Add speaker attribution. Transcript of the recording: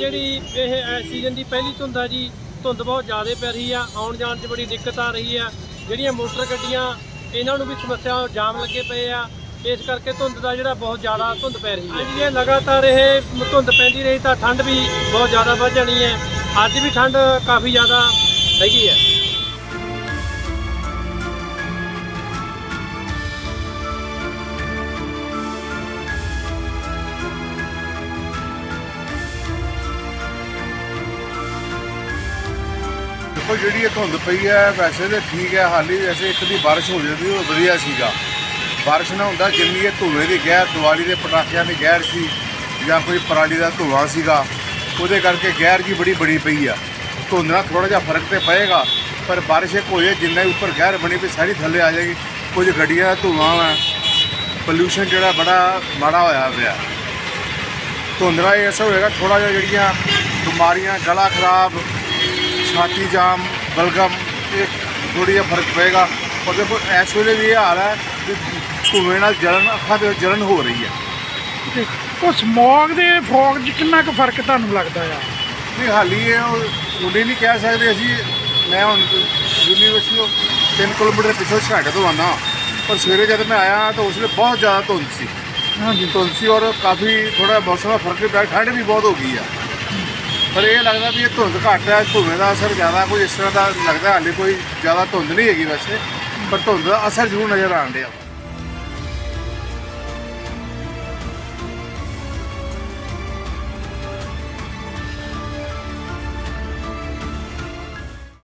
Speaker 1: ਜਿਹੜੀ ਇਹ ਸੀਜ਼ਨ ਦੀ ਪਹਿਲੀ ਧੁੰਦ ਆ ਜੀ, ਧੁੰਦ ਬਹੁਤ ਜ਼ਿਆਦਾ ਪੈ ਰਹੀ ਆ, ਆਉਣ ਜਾਣ 'ਚ ਬੜੀ ਦਿੱਕਤ ਆ ਰਹੀ ਆ। ਜਿਹੜੀਆਂ ਮੋਟਰ ਗੱਡੀਆਂ ਇਹਨਾਂ ਨੂੰ ਵੀ ਸਮੱਸਿਆ, ਜਾਮ ਲੱਗੇ ਪਏ ਆ, ਇਸ ਕਰਕੇ ਧੁੰਦ ਦਾ ਜਿਹੜਾ ਬਹੁਤ ਜ਼ਿਆਦਾ ਧੁੰਦ ਪੈ ਰਹੀ ਹੈ। ਜੇ ਲਗਾਤਾਰ ਇਹ ਧੁੰਦ ਪੈਂਦੀ ਰਹੀ ਤਾਂ ਠੰਡ ਵੀ ਬਹੁਤ ਜ਼ਿਆਦਾ ਵੱਧ ਜਾਣੀ ਹੈ। ਅੱਜ ਵੀ ਠੰਡ ਕਾਫੀ ਜ਼ਿਆਦਾ ਹੈਗੀ ਹੈ।
Speaker 2: देखो जी धुंद पई है, वैसे तो ठीक है, हाली वैसे एक दी बारिश हो जाती तो वधिया सीगा। बारिश ना होंदा जिन्नी ये धुएं की गैर, दिवाली के पटाखियां की गैर सी या कोई पराली का धुआं सीगा, उहदे करके गैर जी बड़ी पई आ। धुंद नाल थोड़ा जिहा फर्क तो पएगा, पर बारिश एक हो जाए जिन्ना उपर गैर बनी पई सारी थल्ले आ जाएगी। कुछ गड्डियां का धुआं है, पोल्यूशन जिहड़ा बड़ा माड़ा होया पिया। धुंद नाल ऐसा होएगा थोड़ा जिहा जिहड़ियां बीमारियां, गला खराब, छाती जाम, बलगम, ये थोड़ी जिहा फर्क पेगा। और देखो इस वेले भी ये हाल है कि धुएं नाल जलन, अखां ते जलन हो रही है।
Speaker 3: तो समॉग दे फॉग च कितना क फर्क तुहानूं लगदा है?
Speaker 2: नहीं हाली ये उन्हें नहीं कह सकते असी। मैं हुण यूनीवर्सिटी 3 किलोमीटर पिछों छाटे तो आना, पर सवेरे जब मैं आया तो उसमें बहुत ज़्यादा धुंद सी।
Speaker 3: हाँ जी,
Speaker 2: धुंद सी और काफ़ी थोड़ा मौसम का फर्क भी पै, ठंड भी बहुत हो गई है। पर यह लगता भी ये धुंद घट है, धुएं का असर ज़्यादा कोई इस तरह का लगता है। हाले कोई ज़्यादा धुंद नहीं हैगी वैसे, पर धुंद का असर जरूर नज़र आन दिया।